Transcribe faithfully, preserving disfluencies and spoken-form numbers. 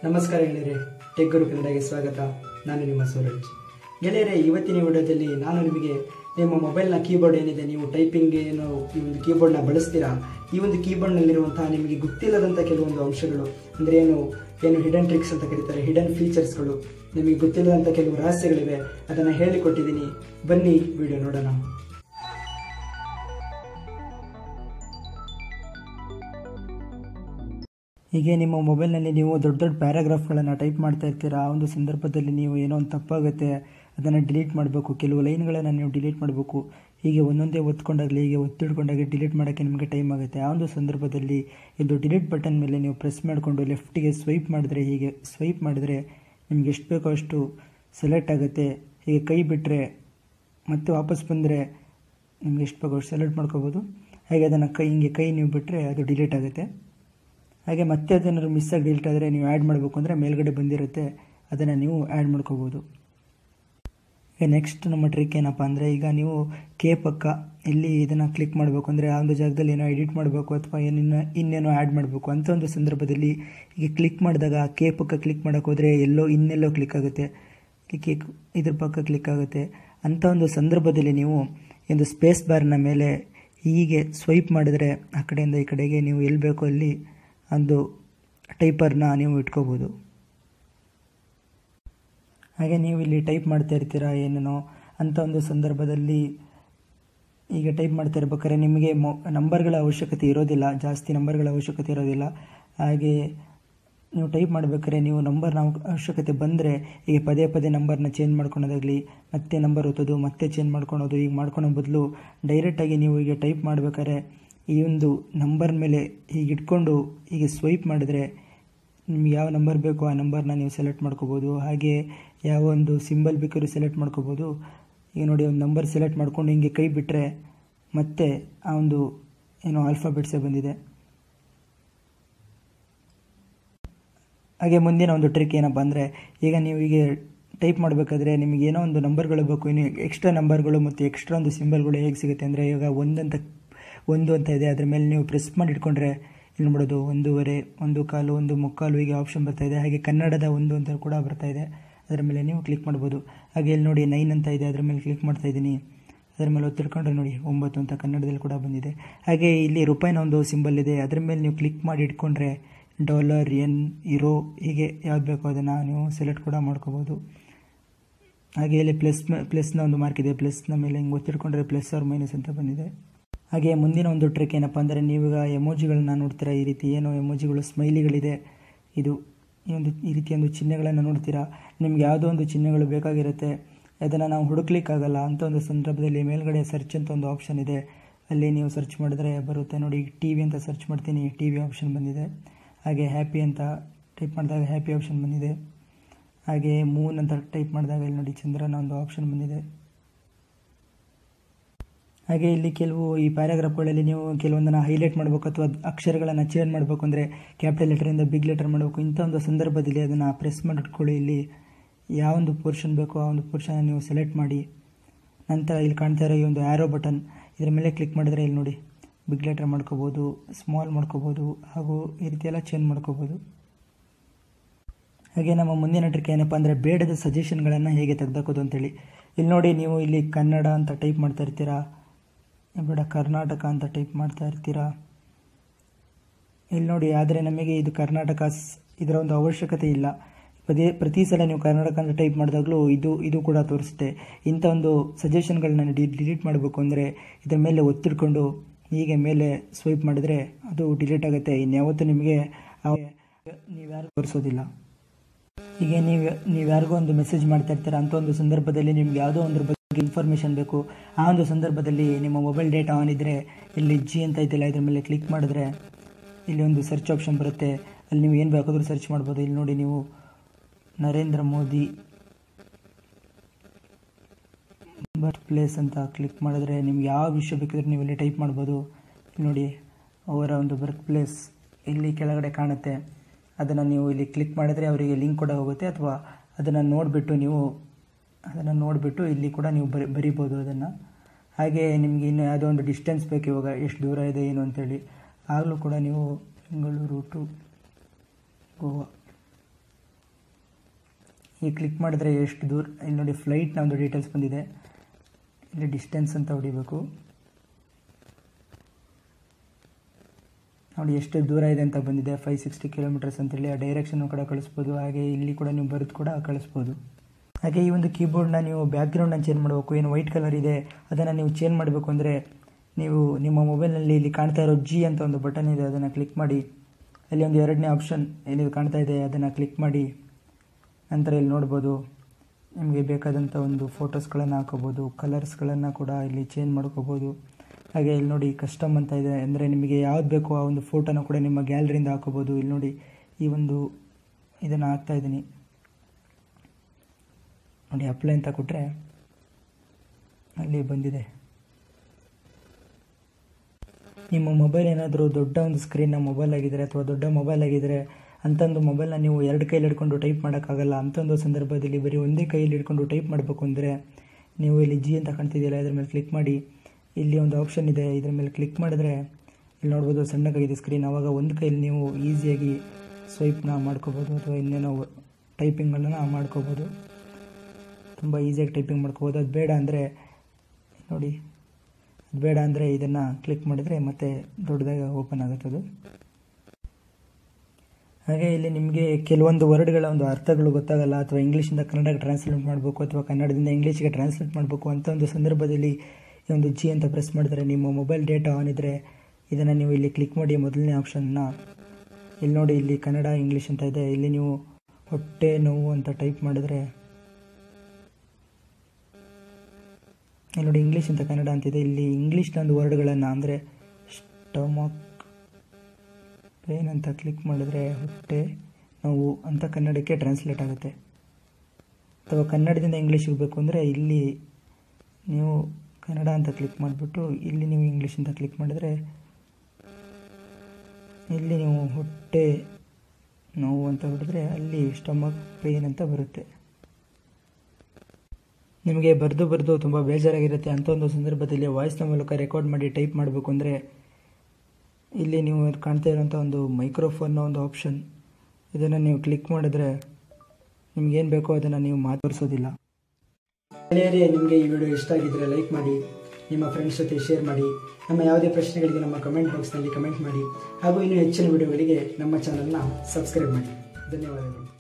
ನಮಸ್ಕಾರ ಗೆಳೆಯರೆ, ಟೆಕ್ ಗುರು ಕನ್ನಡಗೆ ಸ್ವಾಗತ. ನಾನು ನಿಮ್ಮ ಸೂರಜ್. ಗೆಳೆಯರೆ, ಇವತ್ತಿನ ವಿಡಿಯೋದಲ್ಲಿ ನಾನು ನಿಮಗೆ ನಿಮ್ಮ ಮೊಬೈಲ್ನ ಕೀಬೋರ್ಡ್ ಏನಿದೆ, ನೀವು ಟೈಪಿಂಗ್ ಏನು ಈ ಒಂದು ಕೀಬೋರ್ಡ್ನ ಬಳಸ್ತೀರಾ, ಈ ಒಂದು ಕೀಬೋರ್ಡ್ನಲ್ಲಿರುವಂತಹ ನಿಮಗೆ ಗೊತ್ತಿಲ್ಲದಂಥ ಕೆಲವೊಂದು ಅಂಶಗಳು, ಅಂದರೆ ಏನು ಏನು ಹಿಡನ್ ಟ್ರಿಕ್ಸ್ ಅಂತ ಕರೀತಾರೆ, ಹಿಡನ್ ಫೀಚರ್ಸ್ಗಳು, ನಿಮಗೆ ಗೊತ್ತಿಲ್ಲದಂಥ ಕೆಲವು ರಹಸ್ಯಗಳಿವೆ. ಅದನ್ನು ಹೇಳಿಕೊಟ್ಟಿದ್ದೀನಿ. ಬನ್ನಿ ವಿಡಿಯೋ ನೋಡೋಣ. ಹೀಗೆ ನಿಮ್ಮ ಮೊಬೈಲ್ನಲ್ಲಿ ನೀವು ದೊಡ್ಡ ದೊಡ್ಡ ಪ್ಯಾರಾಗ್ರಾಫ್ಗಳನ್ನು ಟೈಪ್ ಮಾಡ್ತಾ ಇರ್ತೀರಾ. ಆ ಒಂದು ಸಂದರ್ಭದಲ್ಲಿ ನೀವು ಏನೋ ಒಂದು ತಪ್ಪಾಗುತ್ತೆ, ಅದನ್ನು ಡಿಲೀಟ್ ಮಾಡಬೇಕು. ಕೆಲವು ಲೈನ್ಗಳನ್ನು ನೀವು ಡಿಲೀಟ್ ಮಾಡಬೇಕು. ಹೀಗೆ ಒಂದೊಂದೇ ಒತ್ಕೊಂಡಾಗಲಿ, ಹೀಗೆ ಒತ್ತಿಡ್ಕೊಂಡಾಗ ಡಿಲೀಟ್ ಮಾಡೋಕ್ಕೆ ನಿಮಗೆ ಟೈಮ್ ಆಗುತ್ತೆ. ಆ ಒಂದು ಸಂದರ್ಭದಲ್ಲಿ ಇದು ಡಿಲೀಟ್ ಬಟನ್ ಮೇಲೆ ನೀವು ಪ್ರೆಸ್ ಮಾಡಿಕೊಂಡು ಲೆಫ್ಟಿಗೆ ಸ್ವೈಪ್ ಮಾಡಿದ್ರೆ, ಹೀಗೆ ಸ್ವೈಪ್ ಮಾಡಿದ್ರೆ ನಿಮ್ಗೆ ಎಷ್ಟು ಬೇಕೋ ಅಷ್ಟು ಸೆಲೆಕ್ಟ್ ಆಗುತ್ತೆ. ಹೀಗೆ ಕೈ ಬಿಟ್ಟರೆ ಮತ್ತೆ ವಾಪಸ್ ಬಂದರೆ ನಿಮ್ಗೆ ಎಷ್ಟು ಬೇಕೋ ಅಷ್ಟು ಸೆಲೆಕ್ಟ್ ಮಾಡ್ಕೋಬೋದು. ಹಾಗೆ ಅದನ್ನು ಕೈ ಹಿಂಗೆ ಕೈ ನೀವು ಬಿಟ್ಟರೆ ಅದು ಡಿಲೀಟ್ ಆಗುತ್ತೆ. ಹಾಗೆ ಮತ್ತೆ ಅದನ್ನು ಮಿಸ್ ಆಗಿ ಡಿಲೀಟ್ ಆದರೆ ನೀವು ಆ್ಯಡ್ ಮಾಡಬೇಕು ಅಂದರೆ ಮೇಲ್ಗಡೆ ಬಂದಿರುತ್ತೆ, ಅದನ್ನು ನೀವು ಆ್ಯಡ್ ಮಾಡ್ಕೋಬೋದು. ಈಗ ನೆಕ್ಸ್ಟ್ ನಮ್ಮ ಟ್ರಿಕ್ ಏನಪ್ಪ ಅಂದರೆ, ಈಗ ನೀವು ಕೆ ಪಕ್ಕ ಎಲ್ಲಿ ಇದನ್ನು ಕ್ಲಿಕ್ ಮಾಡಬೇಕು ಅಂದರೆ ಆ ಒಂದು ಜಾಗದಲ್ಲಿ ಏನೋ ಎಡಿಟ್ ಮಾಡಬೇಕು ಅಥವಾ ಏನಿನ್ನ ಇನ್ನೇನೋ ಆ್ಯಡ್ ಮಾಡಬೇಕು ಅಂತ ಒಂದು ಸಂದರ್ಭದಲ್ಲಿ ಈಗ ಕ್ಲಿಕ್ ಮಾಡಿದಾಗ ಕೆ ಪಕ್ಕ ಕ್ಲಿಕ್ ಮಾಡೋಕೆ ಹೋದರೆ ಎಲ್ಲೋ ಇನ್ನೆಲ್ಲೋ ಕ್ಲಿಕ್ ಆಗುತ್ತೆ, ಕ್ಲಿಕ್ ಇದ್ರ ಪಕ್ಕ ಕ್ಲಿಕ್ ಆಗುತ್ತೆ. ಅಂಥ ಒಂದು ಸಂದರ್ಭದಲ್ಲಿ ನೀವು ಒಂದು ಸ್ಪೇಸ್ ಬಾರ್ನ ಮೇಲೆ ಹೀಗೆ ಸ್ವೈಪ್ ಮಾಡಿದರೆ ಆ ಕಡೆಯಿಂದ ಈ ಕಡೆಗೆ ನೀವು ಎಲ್ಲಿ ಬೇಕೋ ಅಲ್ಲಿ ಒಂದು ಟೈಪರ್ನ ನೀವು ಇಟ್ಕೋಬೋದು. ಹಾಗೆ ನೀವು ಇಲ್ಲಿ ಟೈಪ್ ಮಾಡ್ತಾ ಇರ್ತೀರಾ ಏನೇನೋ ಅಂಥ ಒಂದು ಸಂದರ್ಭದಲ್ಲಿ ಈಗ ಟೈಪ್ ಮಾಡ್ತಾ ಇರ್ಬೇಕಾದ್ರೆ ನಿಮಗೆ ಮೊ ನಂಬರ್ಗಳ ಅವಶ್ಯಕತೆ ಇರೋದಿಲ್ಲ, ಜಾಸ್ತಿ ನಂಬರ್ಗಳ ಅವಶ್ಯಕತೆ ಇರೋದಿಲ್ಲ. ಹಾಗೆ ನೀವು ಟೈಪ್ ಮಾಡಬೇಕಾದ್ರೆ ನೀವು ನಂಬರ್ನ ಅವಶ್ಯಕತೆ ಬಂದರೆ ಈಗ ಪದೇ ಪದೇ ನಂಬರ್ನ ಚೇಂಜ್ ಮಾಡ್ಕೊಳೋದಾಗಲಿ, ಮತ್ತೆ ನಂಬರ್ ಒತ್ತೋದು ಮತ್ತೆ ಚೇಂಜ್ ಮಾಡ್ಕೊಳೋದು, ಈಗ ಮಾಡ್ಕೊಳೋ ಬದಲು ಡೈರೆಕ್ಟಾಗಿ ನೀವು ಈಗ ಟೈಪ್ ಮಾಡಬೇಕಾದ್ರೆ ಈ ಒಂದು ನಂಬರ್ ಮೇಲೆ ಹೀಗೆ ಇಟ್ಕೊಂಡು ಹೀಗೆ ಸ್ವೈಪ್ ಮಾಡಿದ್ರೆ ನಿಮ್ಗೆ ಯಾವ ನಂಬರ್ ಬೇಕೋ ಆ ನಂಬರ್ನ ನೀವು ಸೆಲೆಕ್ಟ್ ಮಾಡ್ಕೋಬೋದು. ಹಾಗೆ ಯಾವ ಒಂದು ಸಿಂಬಲ್ ಬೇಕಾದ್ರೂ ಸೆಲೆಕ್ಟ್ ಮಾಡ್ಕೋಬೋದು. ಈಗ ನೋಡಿ, ಒಂದು ನಂಬರ್ ಸೆಲೆಕ್ಟ್ ಮಾಡ್ಕೊಂಡು ಹಿಂಗೆ ಕೈ ಬಿಟ್ಟರೆ ಮತ್ತೆ ಆ ಒಂದು ಏನೋ ಆಲ್ಫಾಬೆಟ್ಸೇ ಬಂದಿದೆ. ಹಾಗೆ ಮುಂದಿನ ಒಂದು ಟ್ರಿಕ್ ಏನಪ್ಪ ಅಂದರೆ, ಈಗ ನೀವು ಹೀಗೆ ಟೈಪ್ ಮಾಡಬೇಕಾದ್ರೆ ನಿಮಗೆ ಏನೋ ಒಂದು ನಂಬರ್ಗಳು ಬೇಕು, ಇನ್ನು ಎಕ್ಸ್ಟ್ರಾ ನಂಬರ್ಗಳು ಮತ್ತು ಎಕ್ಸ್ಟ್ರಾ ಒಂದು ಸಿಂಬಲ್ಗಳು ಹೇಗೆ ಸಿಗುತ್ತೆ ಅಂದರೆ, ಈಗ ಒಂದಂತ ಒಂದು ಅಂತ ಇದೆ, ಅದರ ಮೇಲೆ ನೀವು ಪ್ರೆಸ್ ಮಾಡಿ ಇಟ್ಕೊಂಡ್ರೆ ಇಲ್ಲಿ ನೋಡೋದು ಒಂದೂವರೆ, ಒಂದು ಕಾಲು, ಒಂದು ಮುಕ್ಕಾಲು ಹೀಗೆ ಆಪ್ಷನ್ ಬರ್ತಾ ಇದೆ. ಹಾಗೆ ಕನ್ನಡದ ಒಂದು ಅಂತ ಕೂಡ ಬರ್ತಾ ಇದೆ, ಅದರ ಮೇಲೆ ನೀವು ಕ್ಲಿಕ್ ಮಾಡ್ಬೋದು. ಹಾಗೆ ಇಲ್ಲಿ ನೋಡಿ ನೈನ್ ಅಂತ ಇದೆ, ಅದರ ಮೇಲೆ ಕ್ಲಿಕ್ ಮಾಡ್ತಾ ಇದ್ದೀನಿ. ಅದರ ಮೇಲೆ ಒತ್ತಿಡ್ಕೊಂಡ್ರೆ ನೋಡಿ ಒಂಬತ್ತು ಅಂತ ಕನ್ನಡದಲ್ಲಿ ಕೂಡ ಬಂದಿದೆ. ಹಾಗೆ ಇಲ್ಲಿ ರೂಪಾಯಿನ ಒಂದು ಸಿಂಬಲ್ ಇದೆ, ಅದರ ಮೇಲೆ ನೀವು ಕ್ಲಿಕ್ ಮಾಡಿ ಇಟ್ಕೊಂಡ್ರೆ ಡಾಲರ್, ಎನ್, ಇರೋ ಹೀಗೆ ಯಾವ್ದು ಬೇಕೋ ಅದನ್ನು ನೀವು ಸೆಲೆಕ್ಟ್ ಕೂಡ ಮಾಡ್ಕೋಬೋದು. ಹಾಗೆ ಇಲ್ಲಿ ಪ್ಲಸ್ ಪ್ಲಸ್ನ ಒಂದು ಮಾರ್ಕ್ ಇದೆ, ಪ್ಲಸ್ನ ಮೇಲೆ ಹಿಂಗೆ ಒತ್ತಿಡ್ಕೊಂಡ್ರೆ ಪ್ಲಸ್ ಆರ್ ಮೈನಸ್ ಅಂತ ಬಂದಿದೆ. ಹಾಗೆ ಮುಂದಿನ ಒಂದು ಟ್ರಿಕ್ ಏನಪ್ಪ ಅಂದರೆ, ನೀವೀಗ ಎಮೋಜಿಗಳನ್ನ ನೋಡ್ತೀರಾ, ಈ ರೀತಿ ಏನೋ ಎಮೋಜಿಗಳು ಸ್ಮೈಲಿಗಳಿದೆ, ಇದು ಈ ಒಂದು ಈ ರೀತಿ ಒಂದು ಚಿಹ್ನೆಗಳನ್ನು ನೋಡ್ತೀರಾ. ನಿಮ್ಗೆ ಯಾವುದೋ ಒಂದು ಚಿಹ್ನೆಗಳು ಬೇಕಾಗಿರುತ್ತೆ, ಅದನ್ನು ನಾವು ಹುಡುಕ್ಲಿಕ್ಕಾಗಲ್ಲ. ಅಂಥ ಒಂದು ಸಂದರ್ಭದಲ್ಲಿ ಮೇಲ್ಗಡೆ ಸರ್ಚ್ ಅಂತ ಒಂದು ಆಪ್ಷನ್ ಇದೆ, ಅಲ್ಲಿ ನೀವು ಸರ್ಚ್ ಮಾಡಿದ್ರೆ ಬರುತ್ತೆ. ನೋಡಿ, ಟಿ ವಿ ಅಂತ ಸರ್ಚ್ ಮಾಡ್ತೀನಿ, ಟಿ ವಿ ಆಪ್ಷನ್ ಬಂದಿದೆ. ಹಾಗೆ ಹ್ಯಾಪಿ ಅಂತ ಟೈಪ್ ಮಾಡಿದಾಗ ಹ್ಯಾಪಿ ಆಪ್ಷನ್ ಬಂದಿದೆ. ಹಾಗೆ ಮೂನ್ ಅಂತ ಟೈಪ್ ಮಾಡಿದಾಗ ಇಲ್ಲಿ ನೋಡಿ ಚಂದ್ರನ ಒಂದು ಆಪ್ಷನ್ ಬಂದಿದೆ. ಹಾಗೆ ಇಲ್ಲಿ ಕೆಲವು ಈ ಪ್ಯಾರಾಗ್ರಾಫ್ಗಳಲ್ಲಿ ನೀವು ಕೆಲವೊಂದನ್ನು ಹೈಲೈಟ್ ಮಾಡಬೇಕು ಅಥವಾ ಅಕ್ಷರಗಳನ್ನು ಚೇಂಜ್ ಮಾಡಬೇಕು ಅಂದರೆ ಕ್ಯಾಪಿಟಲ್ ಲೆಟರಿಂದ ಬಿಗ್ ಲೆಟರ್ ಮಾಡಬೇಕು. ಇಂಥ ಒಂದು ಸಂದರ್ಭದಲ್ಲಿ ಅದನ್ನು ಪ್ರೆಸ್ ಮಾಡಿ ಇಟ್ಕೊಳ್ಳಿ. ಇಲ್ಲಿ ಯಾವೊಂದು ಪೋರ್ಷನ್ ಬೇಕೋ ಆ ಒಂದು ಪೋರ್ಷನ್ ನೀವು ಸೆಲೆಕ್ಟ್ ಮಾಡಿ, ನಂತರ ಇಲ್ಲಿ ಕಾಣ್ತಾ ಇರೋ ಈ ಒಂದು ಆ್ಯರೋ ಬಟನ್, ಇದರ ಮೇಲೆ ಕ್ಲಿಕ್ ಮಾಡಿದ್ರೆ ಇಲ್ಲಿ ನೋಡಿ ಬಿಗ್ ಲೆಟರ್ ಮಾಡ್ಕೋಬೋದು, ಸ್ಮಾಲ್ ಮಾಡ್ಕೋಬೋದು, ಹಾಗೂ ಈ ರೀತಿ ಎಲ್ಲ ಚೇಂಜ್ ಮಾಡ್ಕೋಬೋದು. ಹಾಗೆ ನಮ್ಮ ಮುಂದಿನ ಟ್ರಿಕ್ ಏನಪ್ಪ ಅಂದರೆ, ಬೇಡದ ಸಜೆಷನ್ಗಳನ್ನು ಹೇಗೆ ತೆಗೆದಾಕೋದು ಅಂತೇಳಿ. ಇಲ್ಲಿ ನೋಡಿ, ನೀವು ಇಲ್ಲಿ ಕನ್ನಡ ಅಂತ ಟೈಪ್ ಮಾಡ್ತಾ ಇರ್ತೀರಾ, ಬೇಡ ಕರ್ನಾಟಕ ಅಂತ ಟೈಪ್ ಮಾಡ್ತಾ ಇರ್ತೀರಾ. ಇಲ್ಲಿ ನೋಡಿ, ಆದರೆ ನಮಗೆ ಇದು ಕರ್ನಾಟಕ ಇದರ ಒಂದು ಅವಶ್ಯಕತೆ ಇಲ್ಲ. ಪದೇ ಪ್ರತಿ ಸಲ ನೀವು ಕರ್ನಾಟಕ ಅಂತ ಟೈಪ್ ಮಾಡಿದಾಗಲೂ ಇದು ಇದು ಕೂಡ ತೋರಿಸುತ್ತೆ. ಇಂಥ ಒಂದು ಸಜೆಷನ್ಗಳನ್ನ ಡಿ ಡಿಲೀಟ್ ಮಾಡಬೇಕು ಅಂದರೆ ಇದರ ಮೇಲೆ ಒತ್ತಿಡ್ಕೊಂಡು ಹೀಗೆ ಮೇಲೆ ಸ್ವೈಪ್ ಮಾಡಿದರೆ ಅದು ಡಿಲೀಟ್ ಆಗುತ್ತೆ. ಇನ್ಯಾವತ್ತೂ ನಿಮಗೆ ನೀವ್ಯಾರು ತೋರಿಸೋದಿಲ್ಲ. ಹೀಗೆ ನೀವು ನೀವು ಯಾರಿಗೋ ಒಂದು ಮೆಸೇಜ್ ಮಾಡ್ತಾ ಇರ್ತೀರ, ಅಂಥ ಒಂದು ಸಂದರ್ಭದಲ್ಲಿ ನಿಮ್ಗೆ ಯಾವುದೋ ಒಂದ್ರ ಬಗ್ಗೆ ಇನ್ಫಾರ್ಮೇಷನ್ ಬೇಕು. ಆ ಒಂದು ಸಂದರ್ಭದಲ್ಲಿ ನಿಮ್ಮ ಮೊಬೈಲ್ ಡೇಟಾ ಆನ್ ಇದ್ದರೆ ಇಲ್ಲಿ ಜಿ ಅಂತ ಇದೆಯಲ್ಲ, ಇದ್ರ ಮೇಲೆ ಕ್ಲಿಕ್ ಮಾಡಿದ್ರೆ ಇಲ್ಲಿ ಒಂದು ಸರ್ಚ್ ಆಪ್ಷನ್ ಬರುತ್ತೆ, ಅಲ್ಲಿ ನೀವು ಏನು ಬೇಕಾದರೂ ಸರ್ಚ್ ಮಾಡ್ಬೋದು. ಇಲ್ಲಿ ನೋಡಿ, ನೀವು ನರೇಂದ್ರ ಮೋದಿ ಬರ್ತ್ ಪ್ಲೇಸ್ ಅಂತ ಕ್ಲಿಕ್ ಮಾಡಿದ್ರೆ ನಿಮ್ಗೆ ಯಾವ ವಿಷಯ ಬೇಕಿದ್ರೆ ನೀವು ಇಲ್ಲಿ ಟೈಪ್ ಮಾಡ್ಬೋದು. ಇಲ್ಲಿ ನೋಡಿ, ಅವರ ಒಂದು ಬರ್ತ್ ಪ್ಲೇಸ್ ಇಲ್ಲಿ ಕೆಳಗಡೆ ಕಾಣುತ್ತೆ, ಅದನ್ನು ನೀವು ಇಲ್ಲಿ ಕ್ಲಿಕ್ ಮಾಡಿದರೆ ಅವರಿಗೆ ಲಿಂಕ್ ಕೂಡ ಹೋಗುತ್ತೆ, ಅಥವಾ ಅದನ್ನು ನೋಡಿಬಿಟ್ಟು ನೀವು ಅದನ್ನು ನೋಡಿಬಿಟ್ಟು ಇಲ್ಲಿ ಕೂಡ ನೀವು ಬರಿ ಬರಿಬೋದು ಅದನ್ನು. ಹಾಗೆ ನಿಮಗೆ ಇನ್ನು ಯಾವುದೋ ಒಂದು ಡಿಸ್ಟೆನ್ಸ್ ಬೇಕು, ಇವಾಗ ಎಷ್ಟು ದೂರ ಇದೆ ಏನು ಅಂತೇಳಿ, ಆಗಲೂ ಕೂಡ ನೀವು ಬೆಂಗಳೂರು ಟು ಗೋವಾ ಈಗ ಕ್ಲಿಕ್ ಮಾಡಿದ್ರೆ ಎಷ್ಟು ದೂರ, ಇಲ್ಲಿ ನೋಡಿ ಫ್ಲೈಟ್ನ ಒಂದು ಡೀಟೇಲ್ಸ್ ಬಂದಿದೆ. ಇಲ್ಲಿ ಡಿಸ್ಟೆನ್ಸ್ ಅಂತ ಹೊಡಿಬೇಕು. ನೋಡಿ ಎಷ್ಟು ದೂರ ಇದೆ ಅಂತ ಬಂದಿದೆ, ಫೈವ್ ಸಿಕ್ಸ್ಟಿ ಕಿಲೋಮೀಟರ್ಸ್ ಅಂತೇಳಿ. ಆ ಡೈರೆಕ್ಷನ್ನು ಕೂಡ ಕಳಿಸ್ಬೋದು. ಹಾಗೆ ಇಲ್ಲಿ ಕೂಡ ನೀವು ಬರೆದು ಕೂಡ ಕಳಿಸ್ಬೋದು. ಹಾಗೆ ಈ ಒಂದು ಕೀಬೋರ್ಡ್ನ ನೀವು ಬ್ಯಾಕ್ಗ್ರೌಂಡನ್ನ ಚೇಂಜ್ ಮಾಡಬೇಕು. ಏನು ವೈಟ್ ಕಲರ್ ಇದೆ ಅದನ್ನು ನೀವು ಚೇಂಜ್ ಮಾಡಬೇಕು ಅಂದರೆ ನೀವು ನಿಮ್ಮ ಮೊಬೈಲ್ನಲ್ಲಿ ಇಲ್ಲಿ ಕಾಣ್ತಾ ಇರೋ ಜಿ ಅಂತ ಒಂದು ಬಟನ್ ಇದೆ, ಅದನ್ನು ಕ್ಲಿಕ್ ಮಾಡಿ. ಅಲ್ಲಿ ಒಂದು ಎರಡನೇ ಆಪ್ಷನ್ ಏನಿದೆ ಕಾಣ್ತಾ ಇದೆ, ಅದನ್ನು ಕ್ಲಿಕ್ ಮಾಡಿ. ನಂತರ ಇಲ್ಲಿ ನೋಡ್ಬೋದು ನಿಮಗೆ ಬೇಕಾದಂಥ ಒಂದು ಫೋಟೋಸ್ಗಳನ್ನು ಹಾಕೋಬೋದು, ಕಲರ್ಸ್ಗಳನ್ನು ಕೂಡ ಇಲ್ಲಿ ಚೇಂಜ್ ಮಾಡ್ಕೋಬೋದು. ಹಾಗೆ ಇಲ್ಲಿ ನೋಡಿ ಕಸ್ಟಮ್ ಅಂತ ಇದೆ, ಅಂದರೆ ನಿಮಗೆ ಯಾವ್ದು ಬೇಕೋ ಆ ಒಂದು ಫೋಟೋನ ಕೂಡ ನಿಮ್ಮ ಗ್ಯಾಲರಿಯಿಂದ ಹಾಕೋಬೋದು. ಇಲ್ಲಿ ನೋಡಿ ಈ ಒಂದು ಇದನ್ನು ಹಾಕ್ತಾ ಇದ್ದೀನಿ ನೋಡಿ, ಅಪ್ಲೈ ಅಂತ ಕೊಟ್ಟರೆ ಅಲ್ಲಿ ಬಂದಿದೆ. ನಿಮ್ಮ ಮೊಬೈಲ್ ಏನಾದರೂ ದೊಡ್ಡ ಒಂದು ಸ್ಕ್ರೀನ್ನ ಮೊಬೈಲ್ ಆಗಿದ್ದರೆ ಅಥವಾ ದೊಡ್ಡ ಮೊಬೈಲ್ ಆಗಿದ್ದರೆ ಅಂಥೊಂದು ಮೊಬೈಲ್ನ ನೀವು ಎರಡು ಕೈಯಲ್ಲಿ ಹಿಡ್ಕೊಂಡು ಟೈಪ್ ಮಾಡೋಕ್ಕಾಗಲ್ಲ. ಅಂಥೊಂದು ಸಂದರ್ಭದಲ್ಲಿ ಬರೀ ಒಂದೇ ಕೈಯಲ್ಲಿ ಹಿಡ್ಕೊಂಡು ಟೈಪ್ ಮಾಡಬೇಕು ಅಂದರೆ ನೀವು ಇಲ್ಲಿ ಜಿ ಅಂತ ಕಾಣ್ತಿದೆಯಲ್ಲ, ಇದ್ರ ಮೇಲೆ ಕ್ಲಿಕ್ ಮಾಡಿ. ಇಲ್ಲಿ ಒಂದು ಆಪ್ಷನ್ ಇದೆ, ಇದ್ರ ಮೇಲೆ ಕ್ಲಿಕ್ ಮಾಡಿದ್ರೆ ಇಲ್ಲಿ ನೋಡ್ಬೋದು ಸಣ್ಣಗಾಗಿದೆ ಸ್ಕ್ರೀನ್. ಆವಾಗ ಒಂದು ಕೈಯಲ್ಲಿ ನೀವು ಈಸಿಯಾಗಿ ಸ್ವೈಪ್ನ ಮಾಡ್ಕೋಬೋದು ಅಥವಾ ಇನ್ನೇನೋ ಟೈಪಿಂಗ್ಗಳನ್ನು ಮಾಡ್ಕೋಬೋದು. ತುಂಬ ಈಸಿಯಾಗಿ ಟೈಪಿಂಗ್ ಮಾಡ್ಕೋಬೋದು. ಅದು ಬೇಡ ಅಂದರೆ ನೋಡಿ, ಅದು ಬೇಡ ಅಂದರೆ ಇದನ್ನು ಕ್ಲಿಕ್ ಮಾಡಿದರೆ ಮತ್ತೆ ದೊಡ್ಡದಾಗಿ ಓಪನ್ ಆಗುತ್ತೆ ಅದು. ಹಾಗೆ ಇಲ್ಲಿ ನಿಮಗೆ ಕೆಲವೊಂದು ವರ್ಡ್ಗಳ ಒಂದು ಅರ್ಥಗಳು ಗೊತ್ತಾಗಲ್ಲ, ಅಥವಾ ಇಂಗ್ಲೀಷಿಂದ ಕನ್ನಡಕ್ಕೆ ಟ್ರಾನ್ಸ್ಲೇಟ್ ಮಾಡಬೇಕು ಅಥವಾ ಕನ್ನಡದಿಂದ ಇಂಗ್ಲೀಷ್ಗೆ ಟ್ರಾನ್ಸ್ಲೇಟ್ ಮಾಡಬೇಕು ಅಂತ ಒಂದು ಸಂದರ್ಭದಲ್ಲಿ ಈ ಒಂದು ಜಿ ಅಂತ ಪ್ರೆಸ್ ಮಾಡಿದರೆ ನಿಮ್ಮ ಮೊಬೈಲ್ ಡೇಟಾ ಆನ್ ಇದ್ದರೆ ಇದನ್ನು ನೀವು ಇಲ್ಲಿ ಕ್ಲಿಕ್ ಮಾಡಿ. ಮೊದಲನೇ ಆಪ್ಷನ್ನ ಇಲ್ಲಿ ನೋಡಿ, ಇಲ್ಲಿ ಕನ್ನಡ ಇಂಗ್ಲೀಷ್ ಅಂತ ಇದೆ. ಇಲ್ಲಿ ನೀವು ಹೊಟ್ಟೆ ನೋವು ಅಂತ ಟೈಪ್ ಮಾಡಿದ್ರೆ ಇಲ್ಲಿ ನೋಡಿ ಇಂಗ್ಲೀಷ್ ಅಂತ ಕನ್ನಡ ಅಂತಿದೆ. ಇಲ್ಲಿ ಇಂಗ್ಲೀಷ್ನ ಒಂದು ವರ್ಡ್ಗಳನ್ನು ಅಂದರೆ ಸ್ಟಮಕ್ ಪೇನ್ ಅಂತ ಕ್ಲಿಕ್ ಮಾಡಿದ್ರೆ ಹೊಟ್ಟೆ ನೋವು ಅಂತ ಕನ್ನಡಕ್ಕೆ ಟ್ರಾನ್ಸ್ಲೇಟ್ ಆಗುತ್ತೆ. ಅಥವಾ ಕನ್ನಡದಿಂದ ಇಂಗ್ಲೀಷಿಗೆ ಬೇಕು ಅಂದರೆ ಇಲ್ಲಿ ನೀವು ಕನ್ನಡ ಅಂತ ಕ್ಲಿಕ್ ಮಾಡಿಬಿಟ್ಟು ಇಲ್ಲಿ ನೀವು ಇಂಗ್ಲೀಷ್ ಅಂತ ಕ್ಲಿಕ್ ಮಾಡಿದರೆ ಇಲ್ಲಿ ನೀವು ಹೊಟ್ಟೆ ನೋವು ಅಂತ ಹೊಡೆದ್ರೆ ಅಲ್ಲಿ ಸ್ಟಮಕ್ ಪೇನ್ ಅಂತ ಬರುತ್ತೆ. ನಿಮಗೆ ಬರೆದು ಬರೆದು ತುಂಬ ಬೇಜಾರಾಗಿರುತ್ತೆ. ಅಂಥ ಒಂದು ಸಂದರ್ಭದಲ್ಲಿ ವಾಯ್ಸ್ನ ಮೂಲಕ ರೆಕಾರ್ಡ್ ಮಾಡಿ ಟೈಪ್ ಮಾಡಬೇಕು ಅಂದರೆ ಇಲ್ಲಿ ನೀವು ಕಾಣ್ತಾ ಇರೋಂಥ ಒಂದು ಮೈಕ್ರೋಫೋನ್ನ ಒಂದು ಆಪ್ಷನ್, ಇದನ್ನು ನೀವು ಕ್ಲಿಕ್ ಮಾಡಿದ್ರೆ ನಿಮಗೇನು ಬೇಕೋ ಅದನ್ನು ನೀವು ಮಾತಾಡಿಸೋದಿಲ್ಲ. ಗೆಳೆಯರೇ, ನಿಮಗೆ ಈ ವಿಡಿಯೋ ಇಷ್ಟ ಆಗಿದ್ದರೆ ಲೈಕ್ ಮಾಡಿ, ನಿಮ್ಮ ಫ್ರೆಂಡ್ಸ್ ಜೊತೆ ಶೇರ್ ಮಾಡಿ. ನಮ್ಮ ಯಾವುದೇ ಪ್ರಶ್ನೆಗಳಿಗೆ ನಮ್ಮ ಕಮೆಂಟ್ ಬಾಕ್ಸ್ನಲ್ಲಿ ಕಮೆಂಟ್ ಮಾಡಿ. ಹಾಗೂ ಇನ್ನೂ ಹೆಚ್ಚಿನ ವಿಡಿಯೋಗಳಿಗೆ ನಮ್ಮ ಚಾನಲ್ನ ಸಬ್ಸ್ಕ್ರೈಬ್ ಮಾಡಿ. ಧನ್ಯವಾದಗಳು.